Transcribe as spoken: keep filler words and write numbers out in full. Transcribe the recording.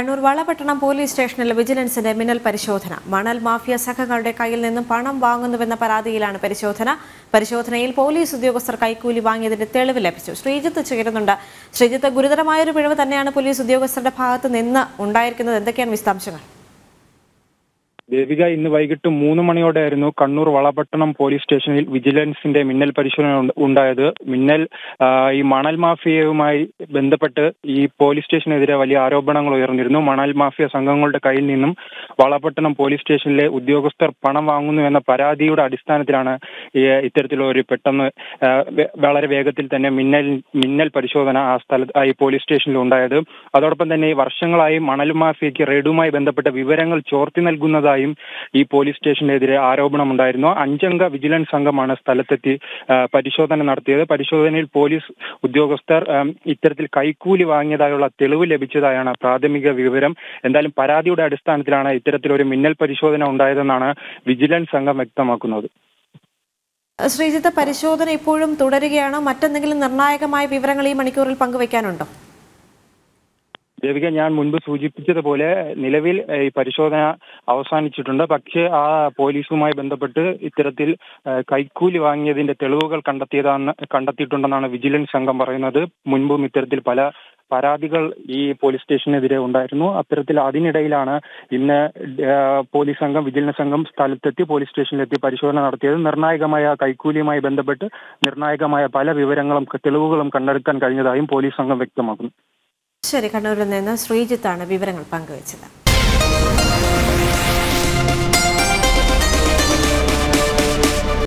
Kannur Valapattanam police സ്റ്റേഷനിൽ വിജിലൻസിന്റെ മിന്നൽ പരിശോധന. മണൽ മാഫിയ സംഘങ്ങളുടെ കയ്യിൽ നിന്നും പണം വാങ്ങുന്നുവെന്ന പരാതിയിലാണ് പരിശോധന. പരിശോധനയിൽ പോലീസ് ഉദ്യോഗസ്ഥർ കൈക്കൂലി വാങ്ങിയതിന്റെ തെളിവ് ലഭിച്ചു. ശ്രീജിത്ത് ചേരുന്നുണ്ട്. ശ്രീജിത്ത്, ഗുരുതരമായൊരു പിഴവ് തന്നെയാണ് പോലീസ് ഉദ്യോഗസ്ഥരുടെ ഭാഗത്ത് നിന്ന് ഉണ്ടായിരിക്കുന്നത്. എന്തൊക്കെയാണ് വിശദാംശങ്ങൾ? ദേവിക, ഇന്ന് വൈകിട്ട് മൂന്ന് മണിയോടെയായിരുന്നു കണ്ണൂർ വളപട്ടണം പോലീസ് സ്റ്റേഷനിൽ വിജിലൻസിന്റെ മിന്നൽ പരിശോധന ഉണ്ടായത്. മിന്നൽ ഈ മണൽ മാഫിയയുമായി ബന്ധപ്പെട്ട് ഈ പോലീസ് സ്റ്റേഷനെതിരെ വലിയ ആരോപണങ്ങൾ ഉയർന്നിരുന്നു. മണൽ മാഫിയ സംഘങ്ങളുടെ കയ്യിൽ നിന്നും വളപട്ടണം പോലീസ് സ്റ്റേഷനിലെ ഉദ്യോഗസ്ഥർ പണം വാങ്ങുന്നു എന്ന പരാതിയുടെ അടിസ്ഥാനത്തിലാണ് ഇത്തരത്തിലുള്ള ഒരു പെട്ടെന്ന് വളരെ വേഗത്തിൽ തന്നെ മിന്നൽ മിന്നൽ പരിശോധന ആ സ്ഥലത്ത് ഈ പോലീസ് സ്റ്റേഷനിൽ ഉണ്ടായത്. അതോടൊപ്പം തന്നെ വർഷങ്ങളായി മണൽ മാഫിയയ്ക്ക് റെയ്ഡുമായി ബന്ധപ്പെട്ട വിവരങ്ങൾ ചോർത്തി നൽകുന്നതായി ഈ പോലീസ് സ്റ്റേഷനെതിരെ ആരോപണമുണ്ടായിരുന്നു. അഞ്ചംഗ വിജിലൻസ് സംഘമാണ് സ്ഥലത്തെത്തി പരിശോധന നടത്തിയത്. പരിശോധനയിൽ പോലീസ് ഉദ്യോഗസ്ഥർ ഇത്തരത്തിൽ കൈക്കൂലി വാങ്ങിയതായുള്ള തെളിവ് ലഭിച്ചതായാണ് പ്രാഥമിക വിവരം. എന്തായാലും പരാതിയുടെ അടിസ്ഥാനത്തിലാണ് ഇത്തരത്തിലൊരു മിന്നൽ പരിശോധന ഉണ്ടായതെന്നാണ് വിജിലൻസ് സംഘം വ്യക്തമാക്കുന്നത്. ശ്രീജിത്ത്, പരിശോധന ഇപ്പോഴും തുടരുകയാണോ? മറ്റെന്തെങ്കിലും നിർണായകമായ വിവരങ്ങൾ ഈ മണിക്കൂറിൽ പങ്കുവയ്ക്കാനുണ്ടോ? ദേവിക, ഞാൻ മുൻപ് സൂചിപ്പിച്ചതുപോലെ നിലവിൽ ഈ പരിശോധന അവസാനിച്ചിട്ടുണ്ട്. പക്ഷേ ആ പോലീസുമായി ബന്ധപ്പെട്ട് ഇത്തരത്തിൽ കൈക്കൂലി വാങ്ങിയതിന്റെ തെളിവുകൾ കണ്ടെത്തിയതാണെന്ന് കണ്ടെത്തിയിട്ടുണ്ടെന്നാണ് വിജിലൻസ് സംഘം പറയുന്നത്. മുൻപും ഇത്തരത്തിൽ പല പരാതികൾ ഈ പോലീസ് സ്റ്റേഷനെതിരെ ഉണ്ടായിരുന്നു. അത്തരത്തിൽ അതിനിടയിലാണ് ഇന്ന് പോലീസ് സംഘം വിജിലൻസ് സംഘം സ്ഥലത്തെത്തി പോലീസ് സ്റ്റേഷനിലെത്തി പരിശോധന നടത്തിയത്. നിർണായകമായ കൈക്കൂലിയുമായി ബന്ധപ്പെട്ട് നിർണായകമായ പല വിവരങ്ങളും തെളിവുകളും കണ്ടെടുക്കാൻ കഴിഞ്ഞതായും പോലീസ് സംഘം വ്യക്തമാക്കുന്നു. ശരി, കണ്ണൂരിൽ നിന്ന് ശ്രീജിത്താണ് വിവരങ്ങൾ പങ്കുവച്ചത്.